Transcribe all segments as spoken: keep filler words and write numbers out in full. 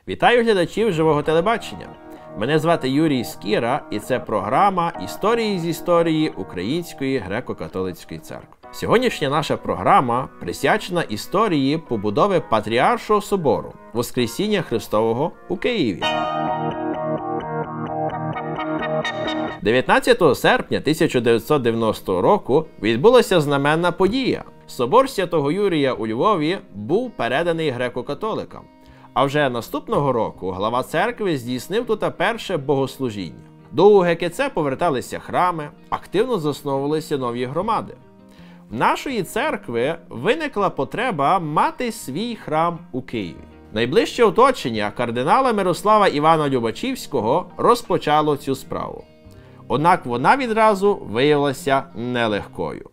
Вітаю глядачів живого телебачення. Мене звати Юрій Скіра, і це програма «Історії з історії Української греко-католицької церкви». Сьогоднішня наша програма присвячена історії побудови Патріаршого собору Воскресіння Христового у Києві. дев'ятнадцятого серпня тисяча дев'ятсот дев'яностого року відбулася знаменна подія. Собор Святого Юрія у Львові був переданий греко-католикам. А вже наступного року глава церкви здійснив тут перше богослужіння. До У Ге Ке Це поверталися храми, активно засновувалися нові громади. В нашої церкви виникла потреба мати свій храм у Києві. Найближче оточення кардинала Мирослава Івана Любачівського розпочало цю справу. Однак вона відразу виявилася нелегкою.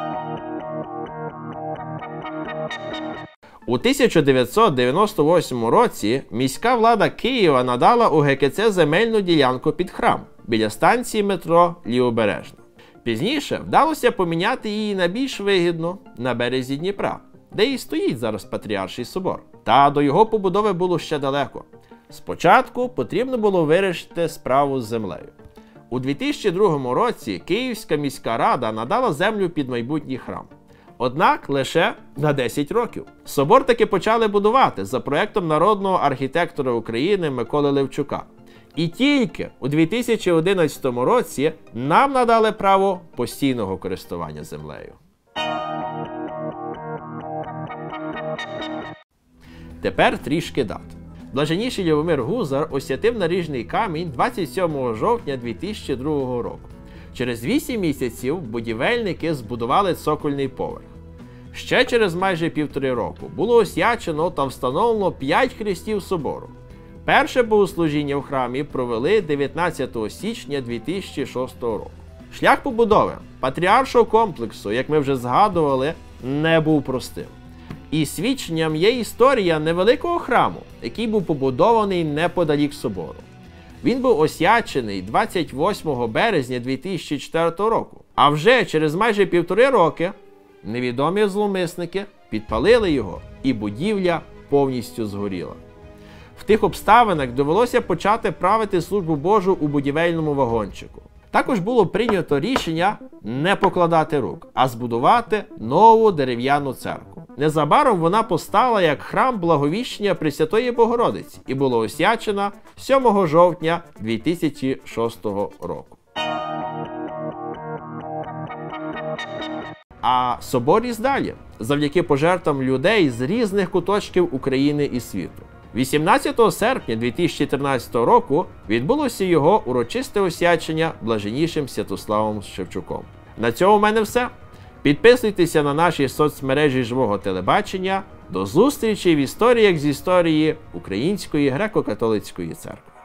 У тисяча дев'ятсот дев'яносто восьмому році міська влада Києва надала У Ге Ке Це земельну ділянку під храм біля станції метро Лівобережна. Пізніше вдалося поміняти її на більш вигідну на березі Дніпра, де і стоїть зараз Патріарший собор. Та до його побудови було ще далеко. Спочатку потрібно було вирішити справу з землею. У дві тисячі другому році Київська міська рада надала землю під майбутній храм. Однак лише на десять років. Собор таки почали будувати за проєктом народного архітектора України Миколи Левчука. І тільки у дві тисячі одинадцятому році нам надали право постійного користування землею. Тепер трішки дат. Блаженніший Любомир Гузар освятив наріжний камінь двадцять сьомого жовтня дві тисячі другого року. Через вісім місяців будівельники збудували цокольний поверх. Ще через майже півтори року було освячено та встановлено п'ять хрестів собору. Перше богослужіння в храмі провели дев'ятнадцятого січня дві тисячі шостого року. Шлях побудови патріаршого комплексу, як ми вже згадували, не був простим. І свідченням є історія невеликого храму, який був побудований неподалік собору. Він був освячений двадцять восьмого березня дві тисячі четвертого року. А вже через майже півтори роки невідомі зловмисники підпалили його, і будівля повністю згоріла. В тих обставинах довелося почати правити службу Божу у будівельному вагончику. Також було прийнято рішення не покладати рук, а збудувати нову дерев'яну церкву. Незабаром вона постала як храм Благовіщення Пресвятої Богородиці і була освячена сьомого жовтня дві тисячі шостого року. А собор ріс далі, завдяки пожертвам людей з різних куточків України і світу. вісімнадцятого серпня дві тисячі тринадцятого року відбулося його урочисте освячення блаженнішим Святославом Шевчуком. На цьому в мене все. Підписуйтеся на наші соцмережі живого телебачення. До зустрічі в історіях з історії Української греко-католицької церкви.